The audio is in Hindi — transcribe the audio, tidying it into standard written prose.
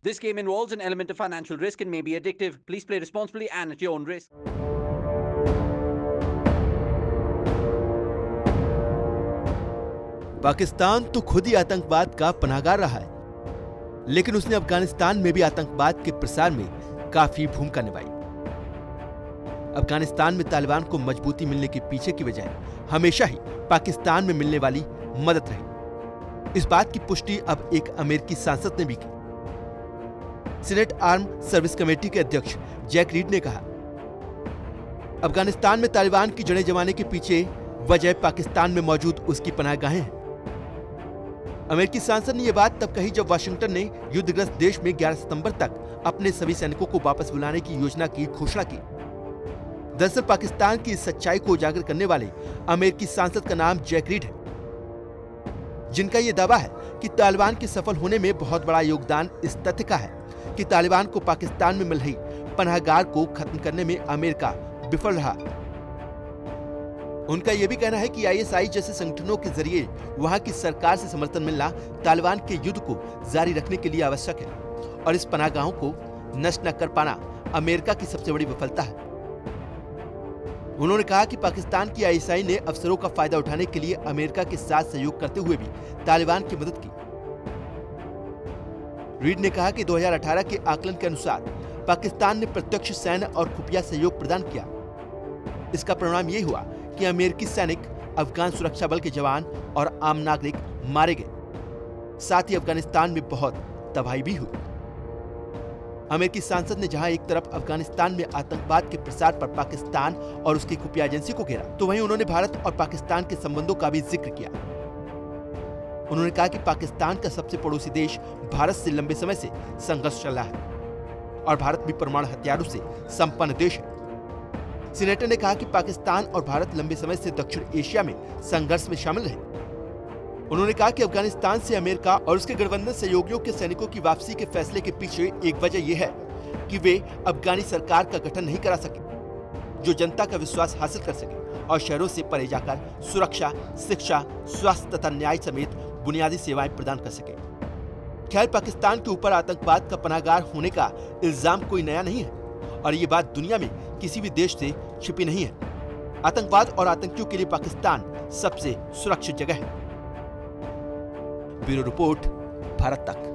This game involves an element of financial risk and may be addictive. Please play responsibly and at your own risk. Pakistan तो खुद ही आतंकवाद का पनाहगार रहा है, लेकिन उसने अफगानिस्तान में भी आतंकवाद के प्रसार में काफी भूमिका निभाई। अफगानिस्तान में तालिबान को मजबूती मिलने के पीछे की वजह हमेशा ही पाकिस्तान में मिलने वाली मदद रही। इस बात की पुष्टि अब एक अमेरिकी सांसद ने भी की। सीनेट आर्म सर्विस कमेटी के अध्यक्ष जैक रीड ने कहा, अफगानिस्तान में तालिबान की जड़ें जमाने के पीछे वजह पाकिस्तान में मौजूद उसकी पनाहगाहें हैं। अमेरिकी सांसद ने यह बात तब कही जब वाशिंगटन ने युद्धग्रस्त देश में 11 सितंबर तक अपने सभी सैनिकों को वापस बुलाने की योजना की घोषणा की। दरअसल पाकिस्तान की इस सच्चाई को उजागर करने वाले अमेरिकी सांसद का नाम जैक रीड है, जिनका यह दावा है कि तालिबान के सफल होने में बहुत बड़ा योगदान इस तथ्य का है कि तालिबान को पाकिस्तान में मिल रही पनाहगार को खत्म करने में अमेरिका विफल रहा। उनका यह भी कहना है कि आईएसआई जैसे संगठनों के जरिए वहां की सरकार से समर्थन मिलना तालिबान के युद्ध को जारी रखने के लिए आवश्यक है और इस पनाहगाहों को नष्ट न कर पाना अमेरिका की सबसे बड़ी विफलता है। उन्होंने कहा कि पाकिस्तान की आईएसआई ने अवसरों का फायदा उठाने के लिए अमेरिका के साथ सहयोग करते हुए भी तालिबान की मदद की। रीड ने कहा कि 2018 के आकलन के अनुसार पाकिस्तान ने प्रत्यक्ष सैन्य और खुफिया सहयोग प्रदान किया। इसका परिणाम यही हुआ कि अमेरिकी सैनिक, अफगान सुरक्षा बल के जवान और आम नागरिक मारे गए। साथ ही अफगानिस्तान में बहुत तबाही भी हुई। अमेरिकी सांसद ने जहां एक तरफ अफगानिस्तान में आतंकवाद के प्रसार पर पाकिस्तान और उसकी खुफिया एजेंसी को घेरा, तो वहीं उन्होंने भारत और पाकिस्तान के संबंधों का भी जिक्र किया। उन्होंने कहा कि पाकिस्तान का सबसे पड़ोसी देश भारत से लंबे समय से संघर्ष चल रहा है और भारत भी परमाणु हथियारों से संपन्न देश है। सीनेटर ने कहा कि पाकिस्तान और भारत लंबे समय से दक्षिण एशिया में संघर्ष में शामिल रहे। उन्होंने कहा कि अफगानिस्तान से अमेरिका और उसके गठबंधन सहयोगियों के सैनिकों की वापसी के फैसले के पीछे एक वजह यह है कि वे अफगानी सरकार का गठन नहीं करा सके जो जनता का विश्वास हासिल कर सके और शहरों से परे जाकर सुरक्षा, शिक्षा, स्वास्थ्य तथा न्याय समेत बुनियादी सेवाएं प्रदान कर सके। खैर, पाकिस्तान के ऊपर आतंकवाद का पनाहगार होने का इल्जाम कोई नया नहीं है और ये बात दुनिया में किसी भी देश से छिपी नहीं है। आतंकवाद और आतंकियों के लिए पाकिस्तान सबसे सुरक्षित जगह है। ब्यूरो रिपोर्ट, भारत तक।